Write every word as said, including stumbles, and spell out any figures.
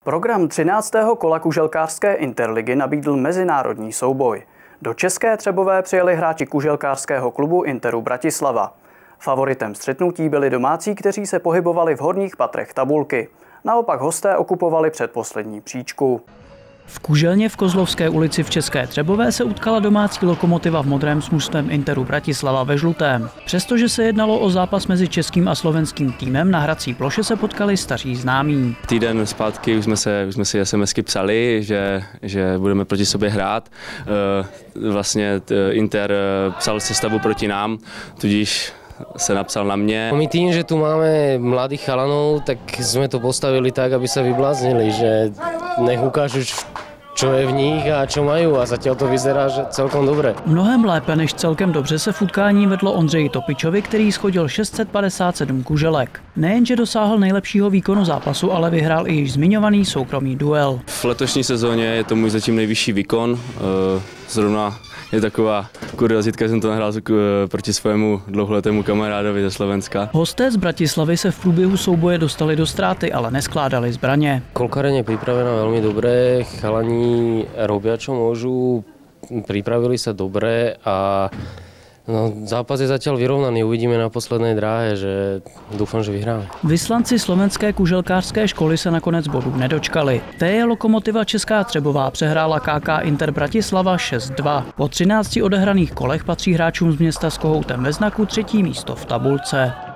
Program třináctého kola kuželkářské interligy nabídl mezinárodní souboj. Do České Třebové přijeli hráči kuželkářského klubu Interu Bratislava. Favoritem střetnutí byli domácí, kteří se pohybovali v horních patrech tabulky. Naopak hosté okupovali předposlední příčku. V Kuželně v Kozlovské ulici v České Třebové se utkala domácí Lokomotiva v modrém s mužstvem Interu Bratislava ve žlutém. Přestože se jednalo o zápas mezi českým a slovenským týmem, na hrací ploše se potkali staří známí. Týden zpátky už jsme, se, už jsme si SMSky psali, že, že budeme proti sobě hrát. Vlastně Inter psal sestavu proti nám, tudíž se napsal na mě. My tým, že tu máme mladých chalanov, tak sme to postavili tak, aby sa vybláznili, že nech ukážu, čo je v nich a čo majú, a zatiaľ to vyzerá, že celkom dobre. Mnohem lépe než celkem dobře se v utkání vedlo Ondřeji Topičovi, který schodil šest set padesát sedm kuželek. Nejenže dosáhl nejlepšího výkonu zápasu, ale vyhrál i již zmiňovaný soukromý duel. V letošní sezóně je to můj zatím nejvyšší výkon. Zrovna je taková kuriozitka, že jsem to nahrál proti svému dlouholetému kamarádovi ze Slovenska. Hosté z Bratislavy se v průběhu souboje dostali do ztráty, ale neskládali zbraně. Kolkáreň je pripravená veľmi dobre, chalani robia čo môžu, pripravili sa dobre a no, zápas je zatiaľ vyrovnaný, uvidíme na poslednej dráhe, že dúfam, že vyhráme. Vyslanci slovenské kuželkářské školy se nakonec bodů nedočkali. Té je Lokomotiva Česká Třebová přehrála K K Inter Bratislava šest dva. Po třinácti odehraných kolech patří hráčům z města s kohoutem ve znaku třetí místo v tabulce.